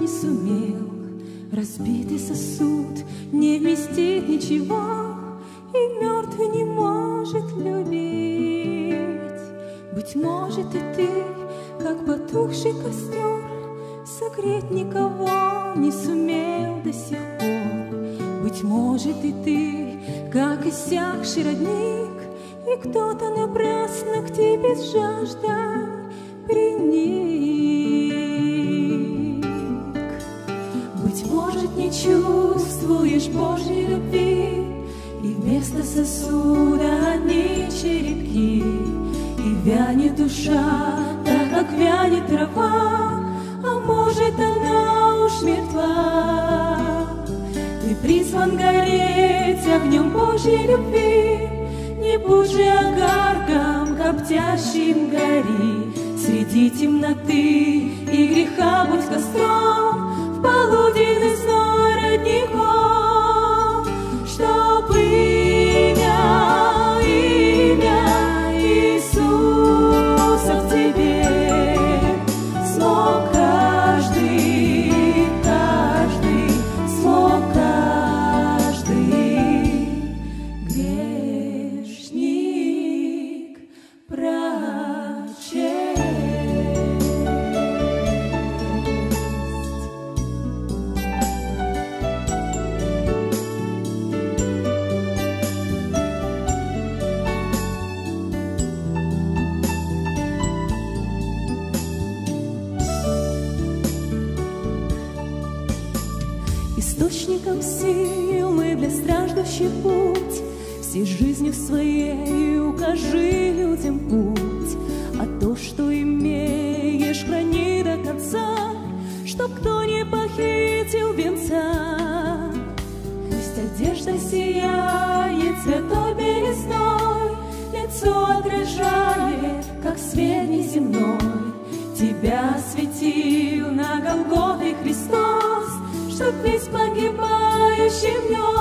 не сумел. Разбитый сосуд не вместит ничего, и мертвый не может любить. Быть может, и ты, как потухший костер, согреть никого не сумел до сих пор. Быть может, и ты, как иссякший родник, и кто-то напрасно к тебе с жаждой приник. Быть может, не чувствуешь Божьей любви, и вместо сосуда одни черепки, и вянет душа, так как вянет трава, а может, она уж мертва. Ты призван гореть огнем Божьей любви, не будь же огарком коптящим гори. Среди темноты и греха будь костром в полуденный зной родников, чтоб имя Иисуса в тебе смог смог каждый грешник прочесть. Источником сил мы для страждущих путь, всей жизнью своей укажи людям путь. А то, что имеешь, храни до конца, чтоб кто не похитил венца. Пусть одежда сияет святой белизной, лицо отражает, как свет неземной. Тебя осветил на Голгофе Христос, чтоб весь погибающий в нем